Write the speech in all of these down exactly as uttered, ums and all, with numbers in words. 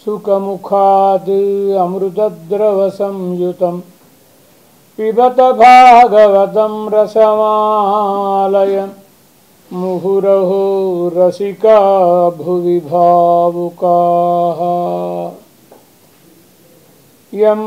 सुखमुखात् अमृतद्रवसंयुतं पिबत भागवतं रसमालयं मुहुरहो रसिका भुवि भावुकाः। यं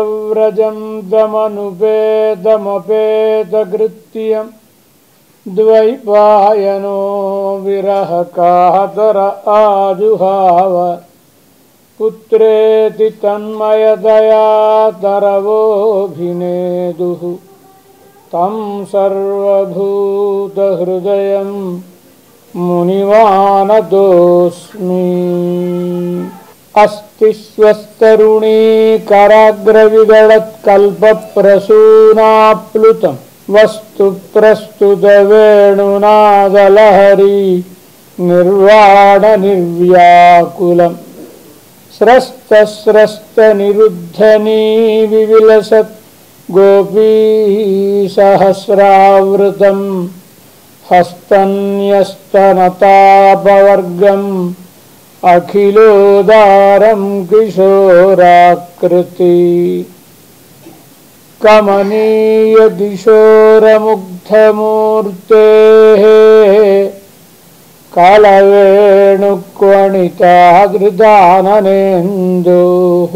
प्रव्रजन्तमनुपेतमपेतकृत्यं द्वैपायनो विरहकातर आजुहाव पुत्रेति तन्मयतया तरवोऽभिनेदुः तं सर्वभूतहृदयं मुनिमानतोऽस्मि। अस्ति स्वस्तरुणी कराग्रविगलत्कल्पप्रसूनाप्लुतं वस्तु प्रस्तुतवेणुनादलहरी निर्वाणनिर्व्याकुलम् स्रस्तस्रस्तनिरुद्धनी विविलसत् गोपीसहस्रावृतं हस्तन्यस्तनतापवर्गम् अखिलोदारं किशोराकृति कमनीयकिशोरमुग्धमूर्तेः कालवेणुक्वणितादृदाननेन्दोः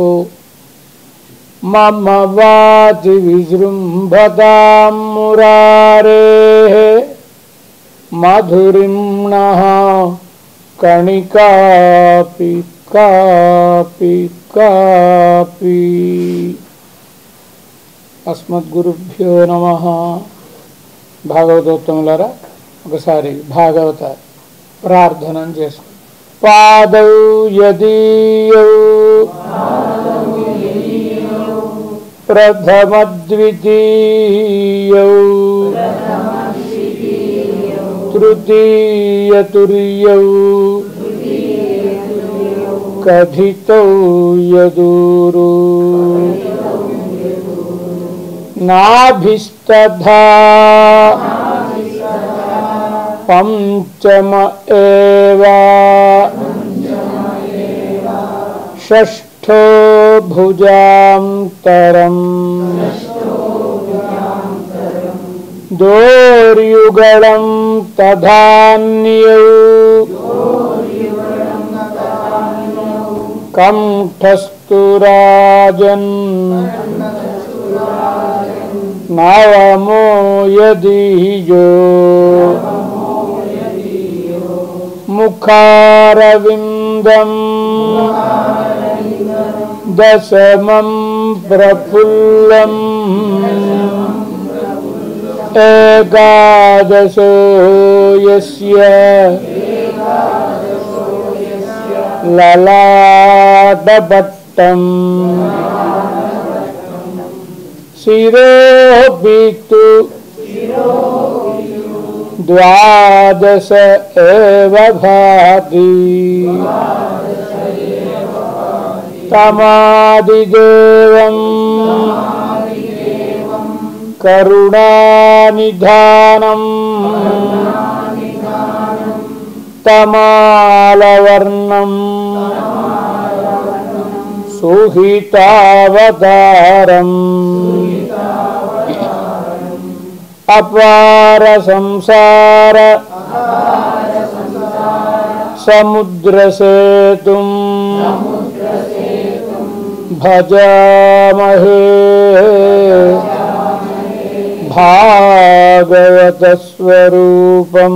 मम वाचि विजृम्भतां मुरारेः मधुरिं नः कणिकापि कापि कापि। अस्मद्गुरुभ्यो नमः। భాగవతోత్తములారా ఒకసారి భాగవత ప్రార్థన చేసుకో. పాదౌ యదీయౌ ప్రథమ ద్వితీయౌ తృతీయ తుర్యౌ కథితౌ యదూరు నాభిస్తథా పంచమ ఏవ షష్ఠో భుజాంతరం దోర్యుగళం తథాన్యౌ కంఠస్థు రాజన్ నవమో యదీయో ముఖారవిందం దశమం ప్రఫుల్లం ఏకాదశో యస్య లలాటపట్టం శిరోపితు ద్వాదశ ఏవ భాతి తమాదిదేవం కరుణానిధానం తమాలవర్ణం సుహితావతారం అపార సంసార సముద్రసేతుం భజామహే భాగవత స్వరూపం.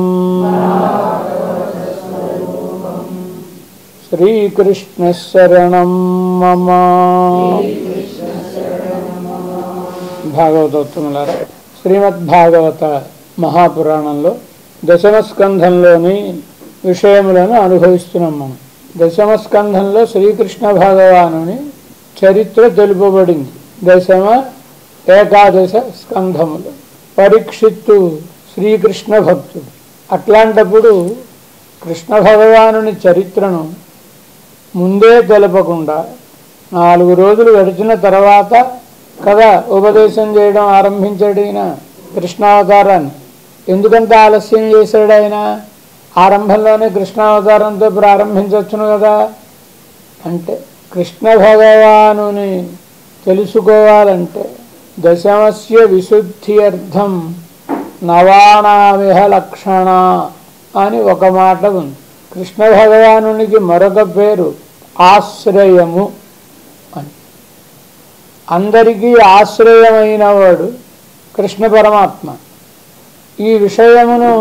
శ్రీకృష్ణ శరణం మమ. భాగవతోత్తములారా, శ్రీమద్ భాగవత మహాపురాణంలో దశమ స్కంధంలోని విషయములను అనుభవిస్తున్నాం మనం. దశమ స్కంధంలో శ్రీకృష్ణ భగవానుని చరిత్ర తెలుపబడింది. దశమ ఏకాదశ స్కంధములు. పరీక్షిత్తు శ్రీకృష్ణ భక్తుడు. అట్లాంటప్పుడు కృష్ణ భగవానుని చరిత్రను ముందే తెలపకుండా నాలుగు రోజులు గడిచిన తర్వాత కదా ఉపదేశం చేయడం ఆరంభించాడు ఈయన కృష్ణావతారాన్ని. ఎందుకంత ఆలస్యం చేశాడు ఆయన? ఆరంభంలోనే కృష్ణావతారంతో ప్రారంభించవచ్చును కదా. అంటే కృష్ణ భగవానుని తెలుసుకోవాలంటే దశమస్య విశుద్ధ్యర్థం నవానామిహ లక్షణ అని ఒక మాట ఉంది. కృష్ణ భగవానునికి మరొక పేరు ఆశ్రయము అని. అందరికీ ఆశ్రయమైన వాడు కృష్ణ పరమాత్మ. ఈ విషయమును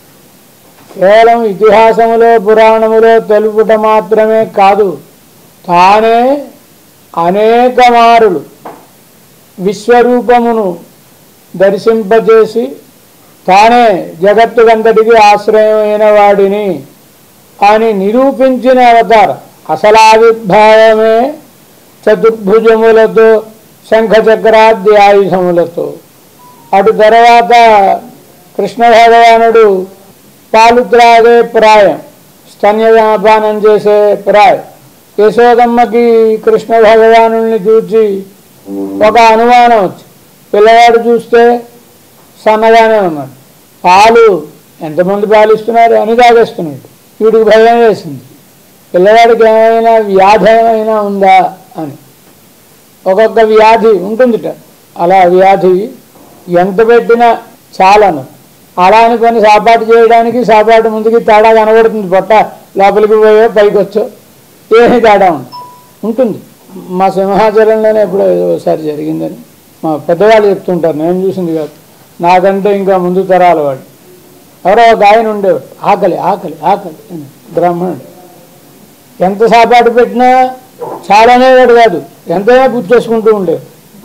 కేవలం ఇతిహాసములో పురాణములో తెలుపుట మాత్రమే కాదు, తానే అనేక మారులు విశ్వరూపమును దర్శింపజేసి తానే జగత్తుకంతటికి ఆశ్రయమైన వాడిని అని నిరూపించిన అవతారం. అసలు ఆవిర్భావమే చతుర్భుజములతో శంఖచక్రాది ఆయుధములతో. అటు తర్వాత కృష్ణ భగవానుడు పాలు త్రాగే ప్రాయం, స్తన్యపానం చేసే ప్రాయం. యశోదమ్మకి కృష్ణ భగవానుల్ని చూచి ఒక అనుమానం వచ్చి, పిల్లవాడు చూస్తే సన్నగానే ఉన్నాడు, పాలు ఎంతమంది పాలు ఇస్తున్నారు అని తాగేస్తున్నాడు. వీడికి భయం వేసింది, పిల్లవాడికి ఏమైనా వ్యాధి ఏమైనా ఉందా అని. ఒక్కొక్క వ్యాధి ఉంటుందిట, అలా వ్యాధి ఎంత పెట్టినా చాలను. అలా అని కొన్ని సాపాటు చేయడానికి సాపాటు ముందుకి తేడా కనబడుతుంది, పొట్ట లోపలికి పోయో పైకి వచ్చో ఏమి తేడా ఉంటుంది. మా సింహాచలంలోనే ఎప్పుడో ఏదో ఒకసారి జరిగిందని మా పెద్దవాళ్ళు చెప్తుంటారు, నేను చూసింది కాదు, నాకంటే ఇంకా ముందు తరాల వాడు. ఎవరో ఒక ఆయన ఉండేవాడు, ఆకలి ఆకలి ఆకలి అని, బ్రాహ్మణుడు. ఎంత సాపాటు పెట్టినా చాలానే వాడు కాదు, ఎంతైనా పుచ్చేసుకుంటూ ఉండేవాడు.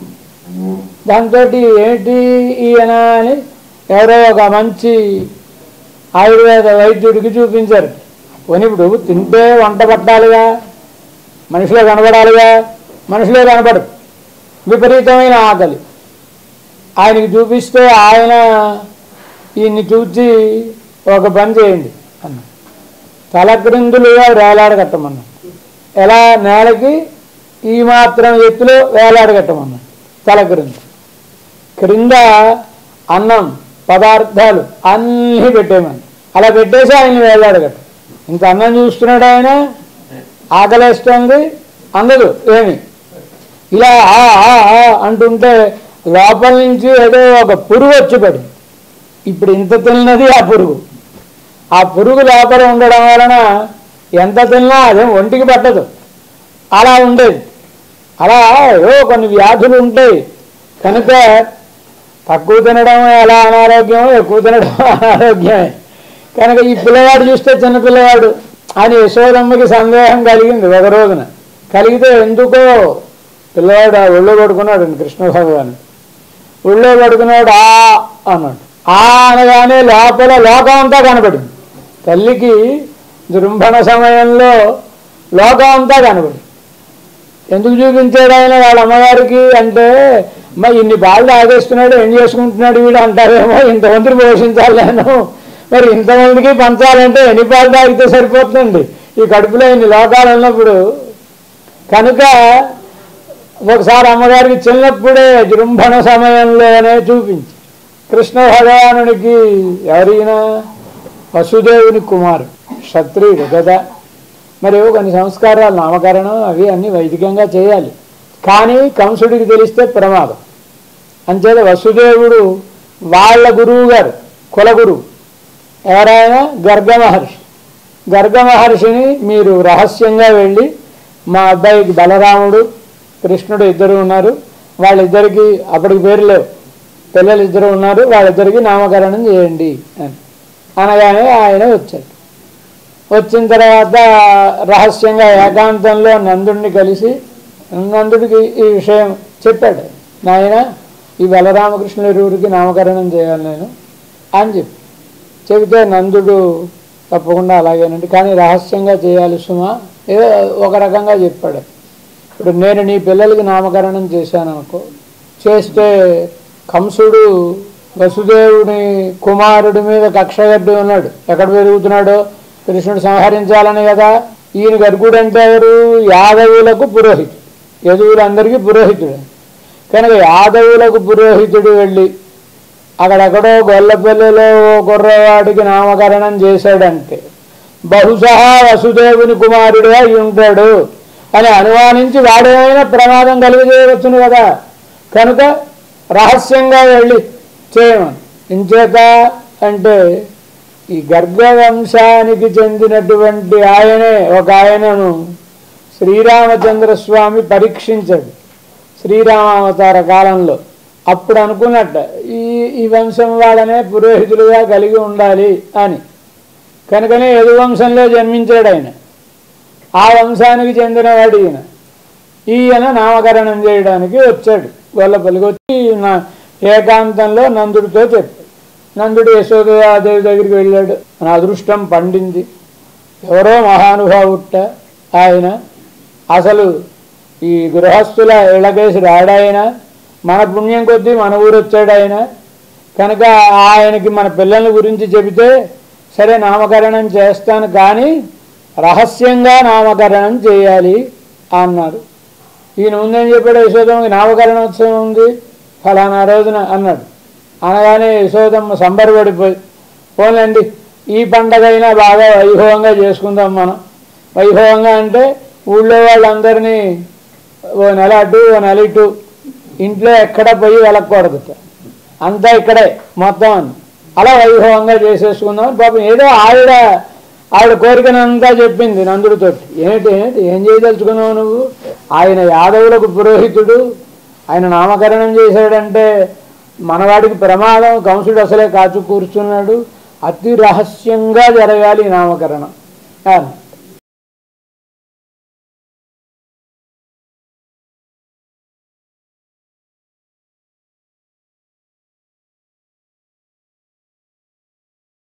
దాంతో ఏంటి ఈయన అని ఎవరో ఒక మంచి ఆయుర్వేద వైద్యుడికి చూపించారు. పోనీ ఇప్పుడు తింటే వంట పట్టాలిగా, మనిషిలో కనబడాలిగా, మనిషిలో కనబడదు, విపరీతమైన ఆకలి. ఆయనకి చూపిస్తే ఆయన ఈయన్ని చూచి ఒక పని చేయండి అన్న, తలక్రిందులుగా వేలాడగట్టమన్నా. ఎలా? నేలకి ఈ మాత్రం ఎత్తులో వేలాడగట్టమన్నా తలక్రిందు. క్రింద అన్నం పదార్థాలు అన్నీ పెట్టేమని అలా పెట్టేసి ఆయన వేలాడగట్ట. ఇంత అన్నం చూస్తున్నాడు ఆయన, ఆకలేస్తుంది, అందదు ఏమి. ఇలా ఆ అంటుంటే లోపల నుంచి ఏదో ఒక పురుగు వచ్చి పడింది. ఇప్పుడు ఇంత తిన్నది ఆ పురుగు. ఆ పురుగు లోపల ఉండడం వలన ఎంత తిన్నా అదేం ఒంటికి పట్టదు, అలా ఉండేది. అలా ఏవో కొన్ని వ్యాధులు ఉంటాయి కనుక తక్కువ తినడం ఎలా అనారోగ్యమో, ఎక్కువ తినడం అనారోగ్యమే. కనుక ఈ పిల్లవాడు చూస్తే చిన్నపిల్లవాడు అని యశోదమ్మకి సందేహం కలిగింది ఒక రోజున. కలిగితే ఎందుకో పిల్లవాడు ఆ ఒళ్ళో పడుకున్నాడు కృష్ణ భగవాను. ఒళ్ళో పడుకున్నాడు ఆ అన్నాడు. ఆ అనగానే లోపల లోకం అంతా కనబడింది. తల్లికి జృంభణ సమయంలో లోకం అంతా కనబడింది. ఎందుకు చూపించాడు ఆయన వాళ్ళ అమ్మగారికి అంటే, మా ఇన్ని పాలు తాగేస్తున్నాడు, ఏం చేసుకుంటున్నాడు వీడు అంటారేమో, ఇంతమందిని పోషించాలి నేను, మరి ఇంతమందికి పంచాలంటే ఎన్ని పాలు తాగితే సరిపోతుందండి ఈ కడుపులో ఇన్ని లోకాలు ఉన్నప్పుడు. కనుక ఒకసారి అమ్మగారికి చిన్నప్పుడే జృంభణ సమయంలోనే చూపించి, కృష్ణ భగవానునికి ఎవరైనా వసుదేవుని కుమారు క్షత్రియుడు కదా, మరి కొన్ని సంస్కారాలు నామకరణం అవి అన్నీ వైదికంగా చేయాలి. కానీ కంసుడికి తెలిస్తే ప్రమాదం. అంచేత వసుదేవుడు వాళ్ళ గురువు గారు కులగురువు ఎవరైనా గర్గ మహర్షి. గర్గ మహర్షిని మీరు రహస్యంగా వెళ్ళి మా అబ్బాయికి బలరాముడు కృష్ణుడు ఇద్దరు ఉన్నారు, వాళ్ళిద్దరికి అప్పటికి పేరు లేవు, పిల్లలు ఇద్దరు ఉన్నారు, వాళ్ళిద్దరికి నామకరణం చేయండి అని అనగానే ఆయన వచ్చాడు. వచ్చిన తర్వాత రహస్యంగా ఏకాంతంలో నందుడిని కలిసి నందుడికి ఈ విషయం చెప్పాడు. నాయన ఈ బలరామకృష్ణుల ఊరికి నామకరణం చేయాలి నేను అని చెప్పి చెబితే నందుడు తప్పకుండా అలాగేనండి, కానీ రహస్యంగా చేయాలి సుమా, ఏదో ఒక రకంగా చెప్పాడు. ఇప్పుడు నేను నీ పిల్లలకి నామకరణం చేశాను అనుకో, చేస్తే కంసుడు వసుదేవుని కుమారుడి మీద కక్షగడ్డి ఉన్నాడు, ఎక్కడ పెరుగుతున్నాడో కృష్ణుడు సంహరించాలని కదా. ఈయన గర్గుడు అంటే ఎవరు? యాదవులకు పురోహితుడు, యదువులందరికీ పురోహితుడు. కనుక యాదవులకు పురోహితుడు వెళ్ళి అక్కడెక్కడో గొల్లపల్లిలో కుర్రవాడికి నామకరణం చేశాడంటే బహుశా వసుదేవుని కుమారుడే అయి ఉంటాడు. అని అనుమానించి వాడేమైనా ప్రమాదం కలిగజేయవచ్చును కదా, కనుక రహస్యంగా వెళ్ళి చేయమని. ఇంచేత అంటే ఈ గర్గవంశానికి చెందినటువంటి ఆయనే ఒక ఆయనను శ్రీరామచంద్రస్వామి పరీక్షించాడు శ్రీరామావతార కాలంలో. అప్పుడు అనుకున్నట్ట ఈ ఈ వంశం వాళ్ళనే పురోహితులుగా కలిగి ఉండాలి అని. కనుకనే యదువంశంలో జన్మించాడు ఆయన. ఆ వంశానికి చెందినవాడు ఈయన. ఈయన నామకరణం చేయడానికి వచ్చాడు గొల్లపల్లికి. వచ్చి నా ఏకాంతంలో నందుడితో చెప్పాడు. నందుడు యశోదాదేవి దగ్గరికి వెళ్ళాడు. నా అదృష్టం పండింది. ఎవరో మహానుభావుట్ట ఆయన. అసలు ఈ గృహస్థుల ఇళ్ళకేసి రాడాయన. మన పుణ్యం కొద్దీ మన ఊరు వచ్చాడు ఆయన. కనుక ఆయనకి మన పిల్లల గురించి చెబితే సరే నామకరణం చేస్తాను, కానీ రహస్యంగా నామకరణం చేయాలి అన్నారు. ఈయన ముందేం చెప్పాడు, యశోదమ్మకి నామకరణోత్సవం ఉంది ఫలానా రోజున అన్నాడు. అనగానే యశోదమ్మ సంబరపడిపోయి, పోన్లండి ఈ పండగైనా బాగా వైభవంగా చేసుకుందాం మనం. వైభవంగా అంటే ఊళ్ళో వాళ్ళందరినీ ఓ నెల అటు ఓ నెల ఇటు, ఇంట్లో ఎక్కడ పోయి వెళ్ళకూడదు, అంతా ఇక్కడే మొత్తం అని అలా వైభవంగా చేసేసుకుందాం. పాపం ఏదో ఆవిడ ఆవిడ కోరికనంతా చెప్పింది నందుడితో. ఏంటి ఏంటి ఏం చేయదలుచుకున్నావు నువ్వు? ఆయన యాదవులకు పురోహితుడు, ఆయన నామకరణం చేశాడంటే మనవాడికి ప్రమాదం, కంసుడు అసలే కాచు కూర్చున్నాడు, అతి రహస్యంగా జరగాలి నామకరణం.